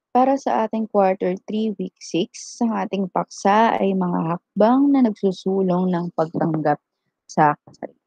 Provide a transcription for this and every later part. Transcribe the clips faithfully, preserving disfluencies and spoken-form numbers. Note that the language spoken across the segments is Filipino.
Para sa ating quarter three, week six, ang ating paksa ay mga hakbang na nagsusulong ng pagtanggap sa kasarian.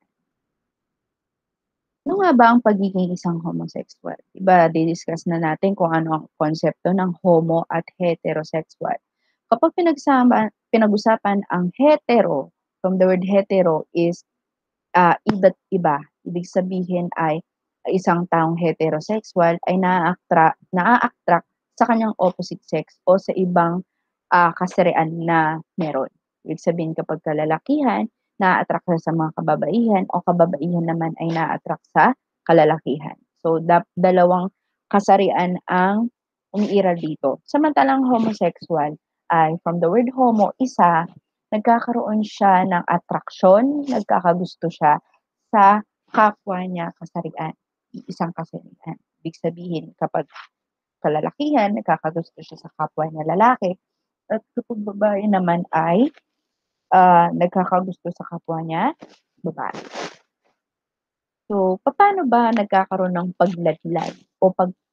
Ano nga ba ang pagiging isang homosexual? 'Di ba, di-discuss na natin kung ano ang konsepto ng homo at heterosexual. Kapag pinagsama pinag-usapan ang hetero, from the word hetero is, ah, iba't iba. Ibig sabihin ay isang taong heterosexual ay naa-attract naa-attract sa kanyang opposite sex o sa ibang, ah, kasarian na meron. Ibig sabihin kapag kalalakihan, naa-attract siya sa mga kababaihan o kababaihan naman ay naa-attract sa kalalakihan. So, dap dalawang kasarian ang umiiral dito. Samantalang homosexual ay from the word homo, isa, nagkakaroon siya ng atraksyon, nagkakagusto siya sa kapwa niya kasarian, iisang kasarian. Ibig sabihin kapag kalalakihan, nagkakagusto siya sa kapwa niya lalaki at kapag babae naman ay, ah, nagkakagusto sa kapwa niya babae. So, papaano ba nagkakaroon ng pagladlad o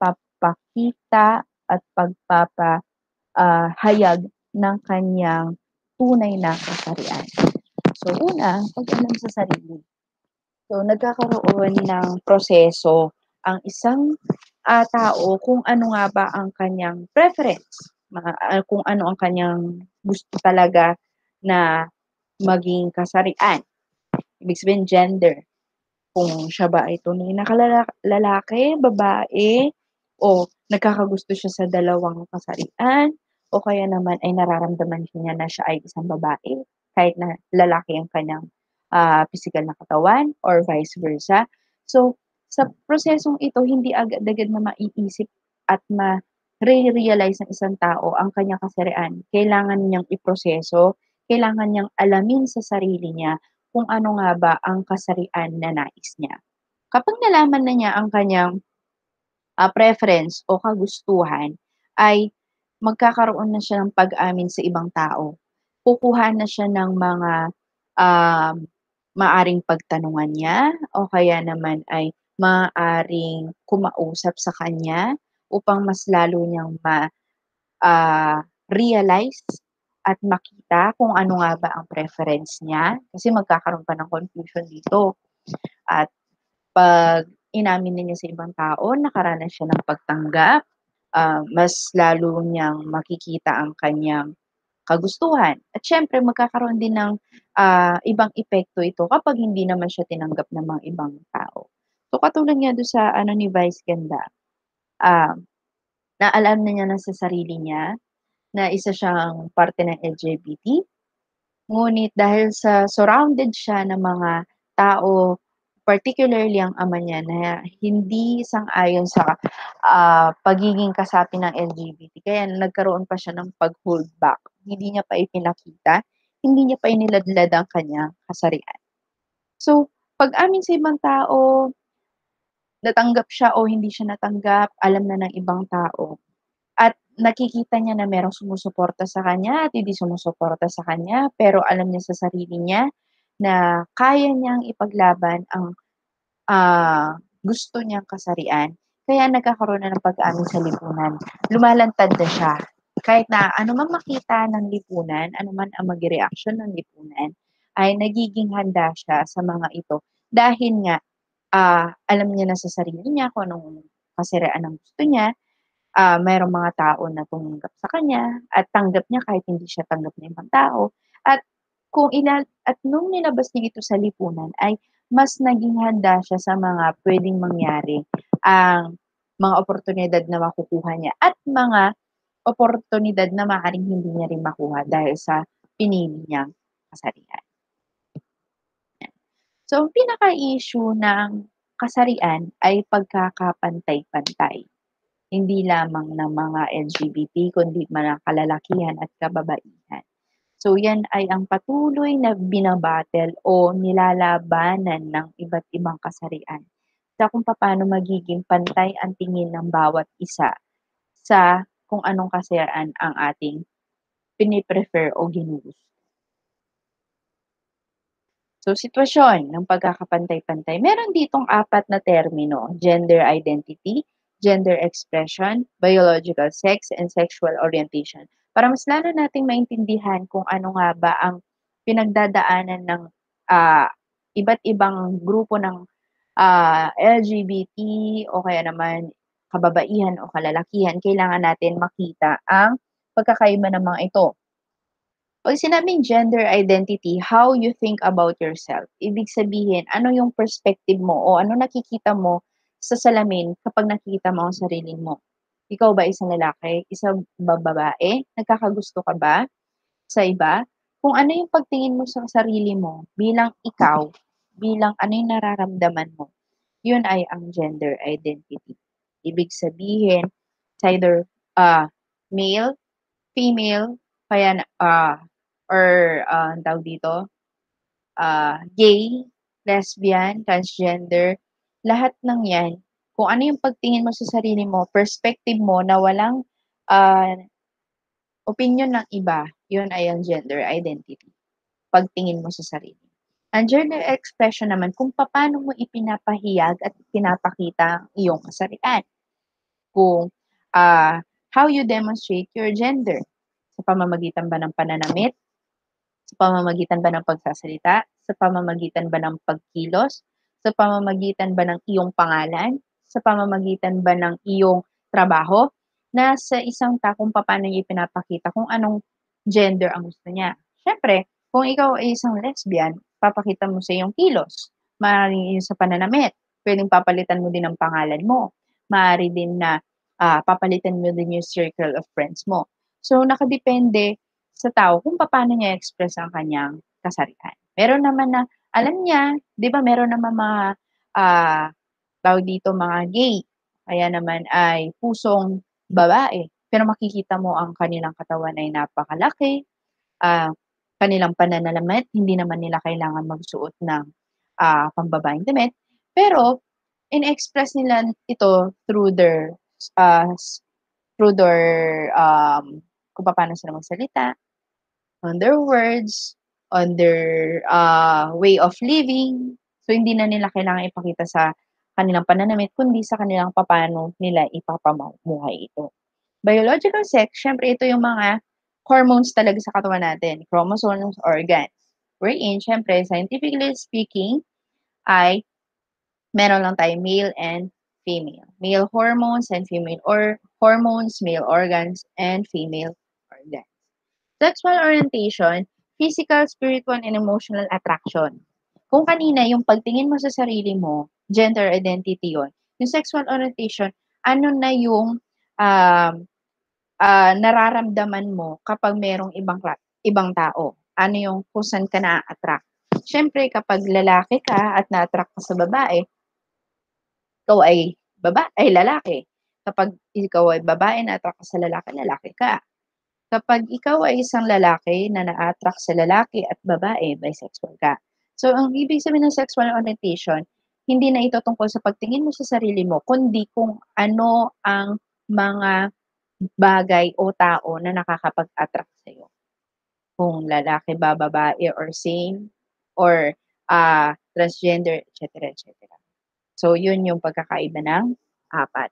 pagpapakita at pagpapa, ah, hayag ng kaniyang tunay na kasarian? So, una, pag-alam sa sarili. So, nagkakaroon ng proseso ang isang, ah, tao kung ano nga ba ang kaniyang preference, mga ah, kung ano ang kaniyang gusto talaga na maging kasarian. Ibig sabihin gender, kung siya ba ay tunay na kalala lalaki, babae, o nagkakagusto siya sa dalawang kasarian, o kaya naman ay nararamdaman niya na siya ay isang babae kahit na lalaki ang kaniyang, ah, pisikal na katawan or vice versa. So, sa prosesong ito hindi agad-agad na maiisip at mare-realize ng isang tao ang kaniyang kasarian. Kailangan niyang iproseso, kailangan niyang alamin sa sarili niya kung ano nga ba ang kasarian na nais niya. Kapag nalaman na niya ang kaniyang, ah, preference o kagustuhan, ay magkakaroon na siya ng pag-amin sa ibang tao. Kukuha na siya ng mga, um, maaaring pagtanungan niya o kaya naman ay maaaring kumausap sa kanya upang mas lalo niyang ma ah, realize at makita kung ano nga ba ang preference niya, kasi magkakaroon pa ng confusion dito. At 'pag inamin na niya sa ibang tao, nakaranas siya ng pagtanggap, ah, mas lalo niyang makikita ang kaniyang kagustuhan. At siyempre magkakaroon din ng, ah, ibang epekto ito kapag hindi naman siya tinanggap ng mga ibang tao. So katulad nga dun sa ano ni Vice Ganda, ah, na alam na niya na sa sarili niya na isa siyang parte ng L G B T, ngunit dahil sa surrounded siya ng mga tao, particularly ang ama niya na hindi sang-ayon sa, ah, pagiging kasapi ng L G B T kaya nagkaroon pa siya ng pag-hold back. Hindi niya pa ipinakita, hindi niya pa iniladlad ang kanyang kasarian. So, pag-amin sa ibang tao, natanggap siya o hindi siya natanggap, alam na ng ibang tao. At nakikita niya na merong sumusuporta sa kanya at hindi sumusuporta sa kanya, pero alam niya sa sarili niya na kaya niyang ipaglaban ang, ah, gusto niyang kasarian, kaya nagkakaroon na ng pag-amin sa lipunan. Lumalantad na siya, kahit na ano mang makita ng lipunan, ano man ang maging reaksyon ng lipunan, ay nagiging handa siya sa mga ito dahil nga, ah, alam niya na sa sarili niya kung anong kasarian ang gusto niya. Ah, merong mga tao na tumanggap sa kanya at tanggap niya kahit hindi siya tanggap ng ibang tao. At kung ila at nung nilabas niya ito sa lipunan ay mas naging handa siya sa mga puwedeng mangyari, ang mga oportunidad na makukuha niya at mga oportunidad na maaaring hindi niya rin makuha dahil sa pinili niyang kasarian. So, ang pinaka-issue ng kasarian ay pagkakapantay-pantay. Hindi lamang ng mga L G B T kundi mga kalalakihan at kababaihan. So yan ay ang patuloy na bina-battle o nilalabanan ng iba't ibang kasarian sa kung papaano magiging pantay ang tingin ng bawat isa sa kung anong kasarian ang ating pini-prefer o ginugusto. So, sitwasyon ng pagkakapantay-pantay. Meron ditong apat na termino, gender identity, gender expression, biological sex, and sexual orientation. Para mas lalo nating maintindihan kung ano nga ba ang pinagdadaanan ng ah, iba't ibang grupo ng ah, L G B T o kaya naman kababaihan o kalalakihan, kailangan natin makita ang pagkakaiba ng mga ito. Pag sinabing gender identity, how you think about yourself. Ibig sabihin, ano yung perspective mo o ano nakikita mo sa salamin kapag nakikita mo ang sarili mo. Ikaw ba isang lalaki, isang ba babae? Nagkakagusto ka ba sa iba? Kung ano yung pagtingin mo sa sarili mo bilang ikaw, bilang ano yung nararamdaman mo, yun ay ang gender identity. Ibig sabihin, it's either ah, male, female, kaya na ah, or ah, anong tawag dito, ah, gay, lesbian, transgender, lahat ng 'yan, kung ano yung pagtingin mo sa sarili mo, perspective mo na walang ah, opinyon ng iba, yun ay ang gender identity, pagtingin mo sa sarili. Ang gender expression naman kung papaano mo ipinapahayag at pinapakita ang iyong kasarian. Kung ah, how you demonstrate your gender, sa pamamagitan ba ng pananamit, sa pamamagitan ba ng pagsasalita, sa pamamagitan ba ng pagkilos, sa pamamagitan ba ng iyong pangalan, sa pamamagitan ba ng iyong trabaho, na sa isang tao kung papaano niya ipinapakita kung anong gender ang gusto niya. Siyempre, kung ikaw ay isang lesbian, papakita mo sa iyong kilos, maaaring yun sa pananamit, puwedeng papalitan mo din ang pangalan mo, maaari din na ah, papalitan mo din yung circle of friends mo. So, nakadepende sa tao kung papaano niya i-express ang kanyang kasarian. Meron naman na alam niya, 'di ba meron naman mga, ah, tawag dito, mga gay, kaya naman ay pusong babae, pero makikita mo ang kanilang katawan ay napakalaki, ah, kanilang pananalamet, hindi naman nila kailangan magsuot ng ah, pambabaeng damit, pero in-express nila ito through their ah, through their um, kung papaano sila magsalita, on their words, on their uh, way of living. So, hindi na nila kailangan ipakita sa kanilang pananamit, kundi sa kanilang papaano nila ipapamumuhay ito. Biological sex, syempre ito yung mga hormones talaga sa katawan natin, chromosomes, organs. Wherein, syempre, scientifically speaking, ay meron lang tayong male and female. Male hormones and female or hormones, male organs, and female organs. Sexual orientation, physical, spiritual, and emotional attraction. Kung kanina yung pagtingin mo sa sarili mo, gender identity yon. Yung sexual orientation, ano na yung um, ah, nararamdaman mo kapag merong ibang kla ibang tao? Ano yung kung saan ka naa-attract? Siyempre kapag lalaki ka at na-attract ka sa babae, ikaw ay baba ay lalaki. Kapag ikaw ay babae na-attract ka sa lalaki, lalaki ka. Kapag ikaw ay isang lalaki na na-a-attract sa lalaki at babae, bisexual ka. So, ang ibig sabihin ng sexual orientation, hindi na ito tungkol sa pagtingin mo sa sarili mo, kundi kung ano ang mga bagay o tao na nakakapag-attract sa'yo. Kung lalaki ba, babae, or same, or ah, transgender, et cetera, et cetera. So, yun yung pagkakaiba ng apat.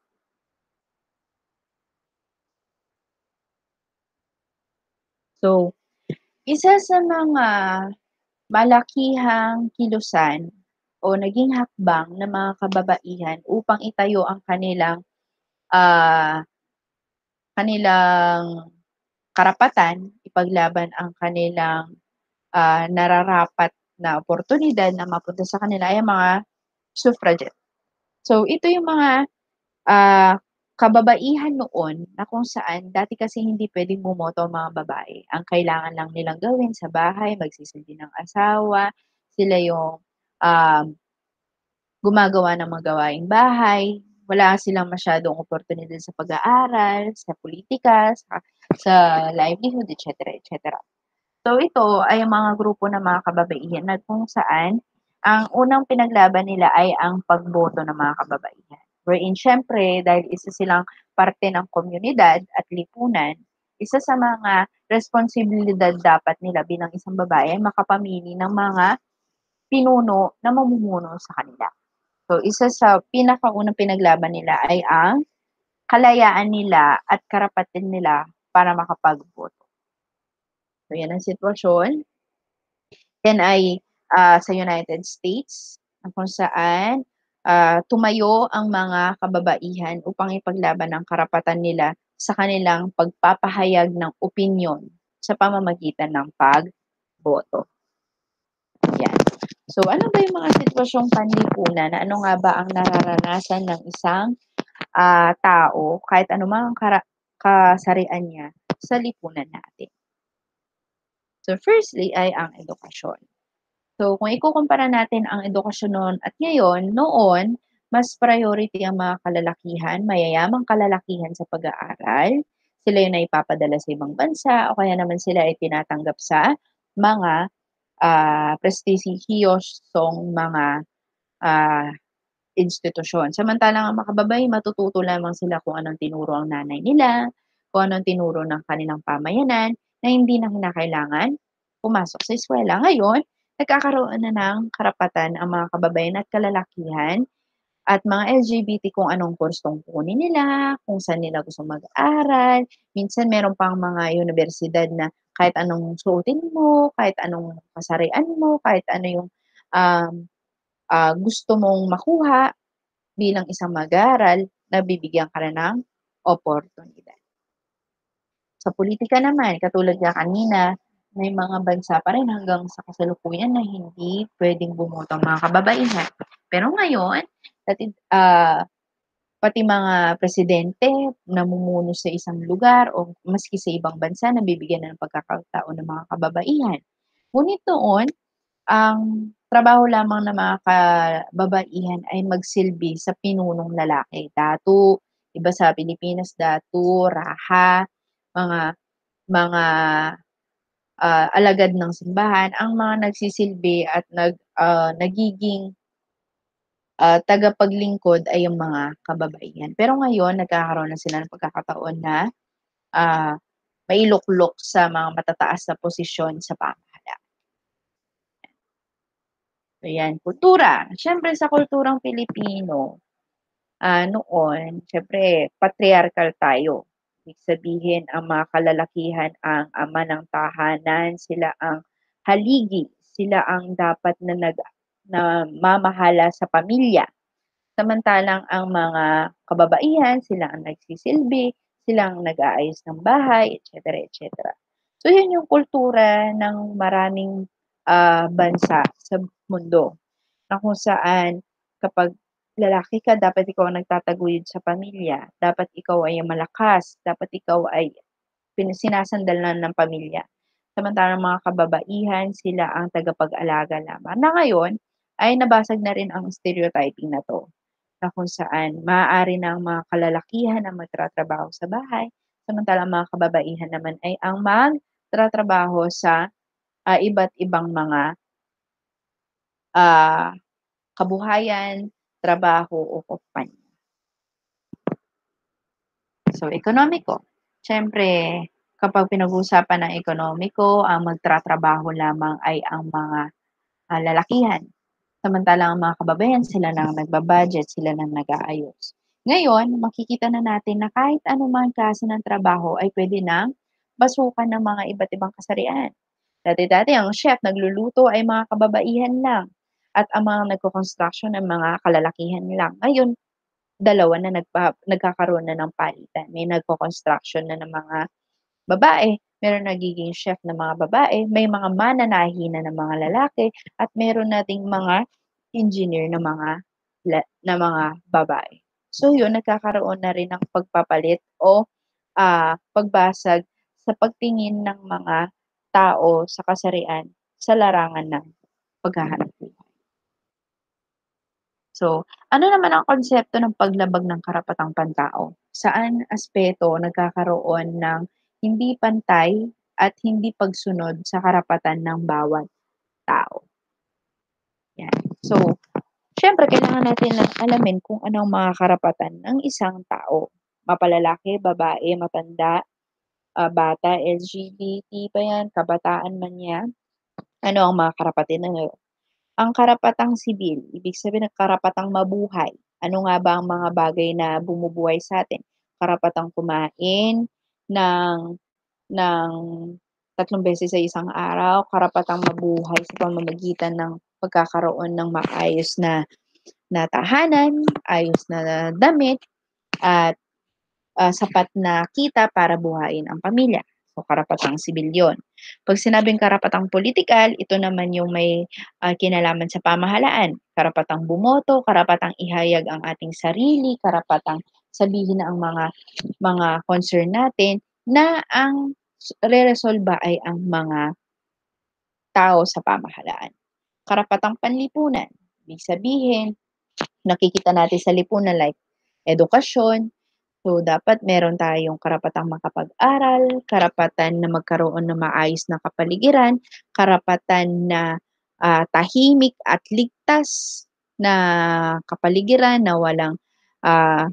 So, isa sa mga malakihang kilusan o naging hakbang ng mga kababaihan upang itayo ang kanilang, ah, kanilang karapatan, ipaglaban ang kanilang, ah, nararapat na oportunidad na mapunta sa kanila ay ang mga suffragette. So, ito yung mga ah, kababaihan noon na kung saan dati kasi hindi puwedeng bumoto ang mga babae. Ang kailangan lang nilang gawin sa bahay, magsisilbi ng asawa, sila yung, um, gumagawa ng mga gawaing bahay, wala silang masyadong oportunidad sa pag-aaral, sa politika, sa sa livelihood, et cetera, et cetera. So, ito ay ang mga grupo ng mga kababaihan na kung saan ang unang pinaglaban nila ay ang pagboto ng mga kababaihan. Wherein siyempre dahil isa silang parte ng komunidad at lipunan, isa sa mga responsibilidad dapat nila bilang isang babae ay makapamili ng mga pinuno na mamumuno sa kanila. So, isa sa pinakaunang pinaglaban nila ay ang kalayaan nila at karapatan nila para makapagboto. So, yan ang sitwasyon. Yan ay, ah, sa United States na kung saan, ah, tumayo ang mga kababaihan upang ipaglaban ang karapatan nila sa kanilang pagpapahayag ng opinyon sa pamamagitan ng pagboto. Yan. So, ano ba yung mga sitwasyong panlipunan na ano nga ba ang nararanasan ng isang, ah, tao kahit anumang kara kasarian niya sa lipunan natin? So, firstly ay ang edukasyon. So, kung ikukumpara natin ang edukasyon noon at ngayon, noon, mas priority ang mga kalalakihan, mayayamang kalalakihan sa pag-aaral. Sila yung naipapadala sa ibang bansa o kaya naman sila ay tinatanggap sa mga ah, prestisihiyosong mga ah, institusyon. Samantalang ang mga kababayan, matututo lamang sila kung anong tinuro ang nanay nila, kung anong tinuro ng kanilang pamayanan, na hindi na kinakailangan pumasok sa eskwela. Ngayon, nagkakaroon na ng karapatan ang mga kababayan at kalalakihan at mga L G B T kung anong gustong kunin nila, kung saan nila gustong mag-aral. Minsan meron pang mga universidad na kahit anong suotin mo, kahit anong kasarian mo, kahit ano yung um, ah, gusto mong makuha bilang isang mag-aaral, nabibigyan ka na ng oportunidad. Sa politika naman, katulad nga kanina, may mga bansa pa rin hanggang sa kasalukuyan na hindi pwedeng bumoto ang mga kababaihan. Pero ngayon, dati, ah, pati mga presidente namumuno sa isang lugar o maski sa ibang bansa nabibigyan na ng pagkakataon ng mga kababaihan. Ngunit noon, ang trabaho lamang ng mga kababaihan ay magsilbi sa pinunong lalaki. Datu, iba sa Pilipinas, datu, raha, mga mga ah, alagad ng simbahan, ang mga nagsisilbi at nag, ah, nagiging ah, tagapaglingkod ay yung mga kababaihan. Pero ngayon, nagkakaroon na sila ng pagkakataon na ah, mailuklok sa mga matataas na posisyon sa pamahalaan. So yan, kultura. Siyempre sa kulturang Pilipino, ah, noon, siyempre patriarchal tayo. Ibig sabihin, ang mga kalalakihan ang ama ng tahanan, sila ang haligi, sila ang dapat na nag na mamahala sa pamilya. Samantalang ang mga kababaihan, sila ang nagsisilbi, sila ang nag-aayos ng bahay, et cetera, et cetera. So, yun yung kultura ng maraming ah, bansa sa mundo na kung saan kapag lalaki ka, dapat ikaw ang nagtataguyod sa pamilya, dapat ikaw ay malakas, dapat ikaw ay pin sinasandalan ng pamilya. Samantalang mga kababaihan, sila ang tagapag-alaga lamang. Na ngayon ay nabasag na rin ang stereotyping na 'to, na kung saan maaari na ang mga kalalakihan ang magtatrabaho sa bahay, samantalang mga kababaihan naman ay ang magtatrabaho sa, ah, iba't ibang mga, ah, kabuhayan, trabaho o kumpanya. So, ekonomiko. Siyempre, kapag pinag-uusapan ng ekonomiko, ang magtatrabaho lamang ay ang mga, ah, lalakihan. Samantalang ang mga kababaihan, sila na ang nagba-budget, sila na ang nag-aayos. Ngayon, makikita na natin na kahit anumang klase ng trabaho ay puwede ng pasukan ng mga iba't ibang kasarian. Dati-dati ang chef, nagluluto ay mga kababaihan lang at ang mga nagko-construction ay mga kalalakihan lang. Ngayon, dalawa na nagpa nagkakaroon na ng palitan. May nagko-construction na ng mga babae, meron nagiging chef na mga babae, may mga mananahi na ng mga lalaki, at meron nating mga engineer na mga la na mga babae. So yun, nagkakaroon na rin ng pagpapalit o, ah, pagbasag sa pagtingin ng mga tao sa kasarian sa larangan ng paghahanapbuhay. So, ano naman ang konsepto ng paglabag ng karapatang pantao? Saan aspeto nagkakaroon ng hindi pantay at hindi pagsunod sa karapatan ng bawat tao? Yan. So, siyempre kailangan natin na alamin kung ano ang mga karapatan ng isang tao. Mapalalaki, babae, matanda, ah, bata, L G B T pa yan, kabataan man yan. Ano ang mga karapatan na ang karapatang sibil, ibig sabihin ng karapatang mabuhay. Ano nga ba ang mga bagay na bumubuhay sa atin? karapatang kumain ng ng tatlong beses sa isang araw, karapatang mabuhay sa pamamagitan ng pagkakaroon ng maayos na na tahanan, ayos na damit, at ah, sapat na kita para buhayin ang pamilya. So, karapatang sibil yun. 'Pag sinabing karapatang pulitikal, ito naman yung may ah, kinalaman sa pamahalaan. Karapatang bumoto, karapatang ihayag ang ating sarili, karapatang sabihin na ang mga mga concern natin na ang reresolba ay ang mga tao sa pamahalaan. Karapatang panlipunan, ibig sabihin, nakikita natin sa lipunan like edukasyon. So, dapat meron tayong karapatang makapag-aral, karapatan na magkaroon ng maayos na kapaligiran, karapatan na ah, tahimik at ligtas na kapaligiran na walang ah,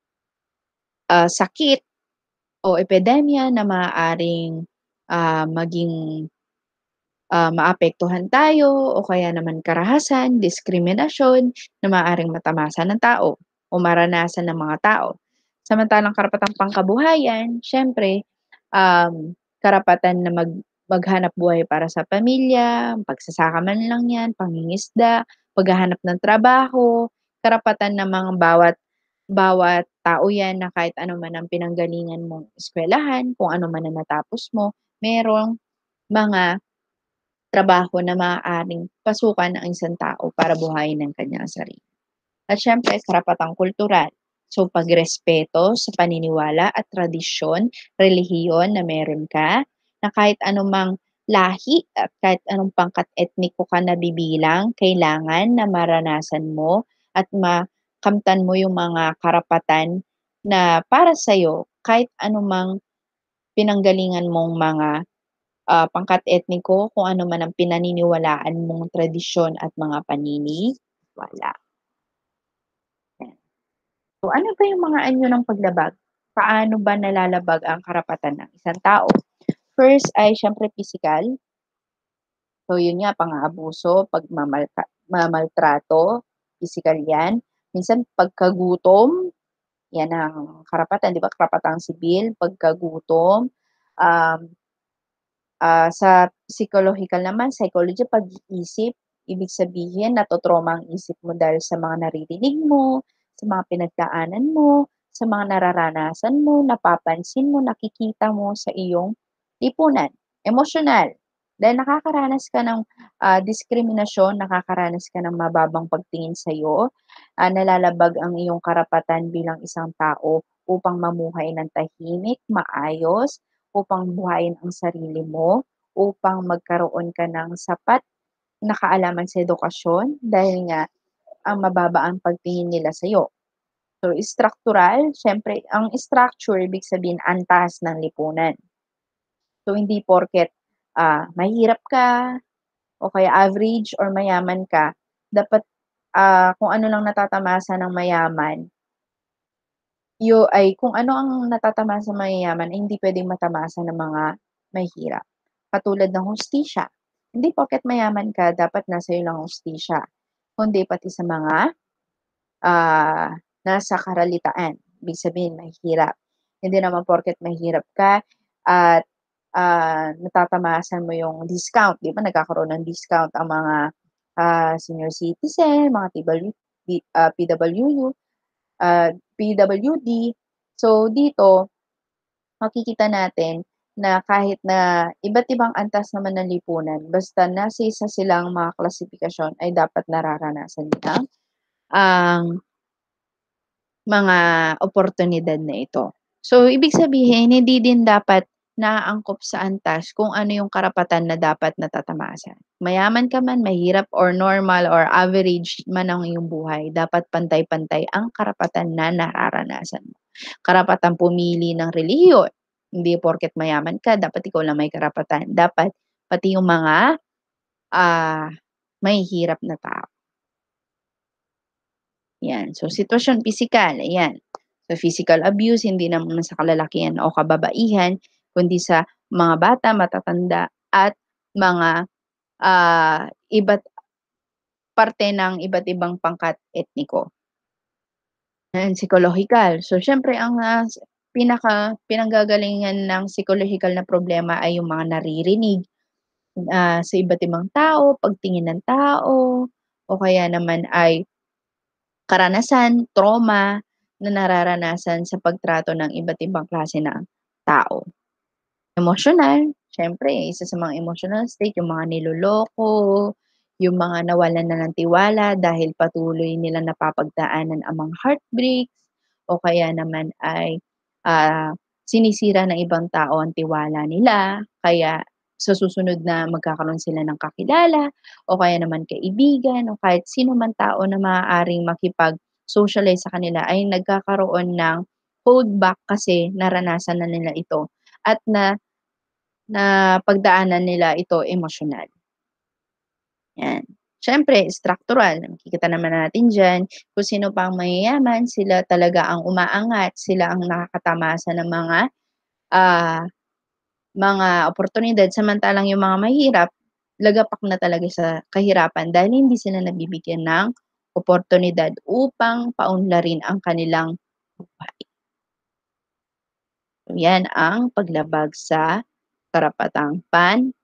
ah, sakit o epidemya na maaaring ah, maging ah, maapektuhan tayo o kaya naman karahasan, diskriminasyon na maaaring matamasa ng tao o maranasan ng mga tao. Samantalang karapatang pangkabuhayan, siyempre, um, karapatan na mag maghanap buhay para sa pamilya, pagsasaka man lang 'yan, pangingisda, paghahanap ng trabaho, karapatan ng mga bawat bawat tao 'yan na kahit ano man ang pinanggalingan mong eskuwelahan, kung ano man ang natapos mo, merong mga trabaho na maaaring pasukan ng isang tao para buhayin ang kanyang sarili. At siyempre, karapatang kultural. So, pagrespeto sa paniniwala at tradisyon, relihiyon na meron ka, na kahit anumang lahi at kahit anong pangkat etniko ka nabibilang, kailangan na maranasan mo at makamtan mo yung mga karapatan na para sa'yo kahit anumang pinanggalingan mong mga ah, pangkat etniko, kung ano man ang pinaniniwalaan mong tradisyon at mga paniniwala. So, ano ba yung mga anyo ng paglabag? Paano ba nalalabag ang karapatan ng isang tao? First ay siyempre pisikal. So, yun nga, pang-aabuso, pagmamalka mamaltrato, pisikal yan. Minsan pagkagutom, yan ang karapatan, 'di ba? Karapatang sibil, pagkagutom, um, Ah, sa psychological naman, psychology, pag-iisip, ibig sabihin nato-trauma ang isip mo dahil sa mga naririnig mo, sa mga pinagdaanan mo, sa mga nararanasan mo, napapansin mo, nakikita mo sa iyong lipunan. Emosyonal, dahil nakakaranas ka ng ah, diskriminasyon, nakakaranas ka ng mababang pagtingin sa'yo, ah, nalalabag ang iyong karapatan bilang isang tao upang mamuhay ng tahimik, maayos, upang buhayin ang sarili mo, upang magkaroon ka ng sapat na kaalaman sa edukasyon dahil nga ang mababa ang pagtingin nila sa'yo. So, structural, siyempre ang structure ibig sabihin antas ng lipunan. So, hindi porket ah, mahirap ka o kaya average or mayaman ka, dapat ah, kung ano lang natatamasa ng mayaman, yu ay kung ano ang natatamasa ng mayayaman ay hindi puwedeng matamasa ng mga mahihirap. Katulad ng hustisya, hindi porket mayaman ka dapat nasa iyo lang ang hustisya, kundi pati sa mga, ah, nasa karalitaan, ibig sabihin mahihirap. Hindi naman porket mahirap ka at ah, natatamasan mo yung discount, 'di ba nagkakaroon ng discount ang mga ah, senior citizen, mga T W P ah, P W U, ah, P W D. So, dito makikita natin na kahit na iba't ibang antas naman ng lipunan, basta nasa isa silang mga klasifikasyon ay dapat nararanasan nila ang mga oportunidad na ito. So, ibig sabihin hindi din dapat naaangkop sa antas kung ano yung karapatan na dapat natatamasan. Mayaman ka man, mahirap or normal or average man ang iyong buhay, dapat pantay-pantay ang karapatan na nararanasan mo. Karapatang pumili ng relihiyon, hindi porket mayaman ka dapat ikaw lang may karapatan, dapat pati yung mga, ah, mahihirap na tao. Yan. So, sitwasyon pisikal, ayan. So, physical abuse, hindi naman sa kalalakihan o kababaihan, kundi sa mga bata, matatanda, at mga ah, iba't parte ng iba't ibang pangkat etniko. And psychological. So, siyempre ang, ah, pinaka pinanggagalingan ng psychological na problema ay yung mga naririnig, ah, sa iba't ibang tao, pagtingin ng tao, o kaya naman ay karanasan, trauma na nararanasan sa pagtrato ng iba't ibang klase ng tao. Emosyonal, siyempre isa sa mga emotional state yung mga niloloko, yung mga nawalan na ng tiwala dahil patuloy nilang napapagdaanan ang mga heartbreaks o kaya naman ay, ah, sinisira ng ibang tao ang tiwala nila kaya sa susunod na magkakaroon sila ng kakilala o kaya naman kaibigan o kahit sino man tao na maaaring makipag-socialize sa kanila ay nagkakaroon ng holdback kasi naranasan na nila ito at na napagdaanan nila ito emosyonal. 'Yan. Siyempre structural, makikita naman natin diyan kung sino pa ang mayayaman, sila talaga ang umaangat, sila ang nakakatamasa ng mga, ah, mga oportunidad samantalang yung mga mahihirap, lagapak na talaga sa kahirapan dahil hindi sila nabibigyan ng oportunidad upang paunlarin ang kanilang buhay. So, yan ang paglabag sa karapatang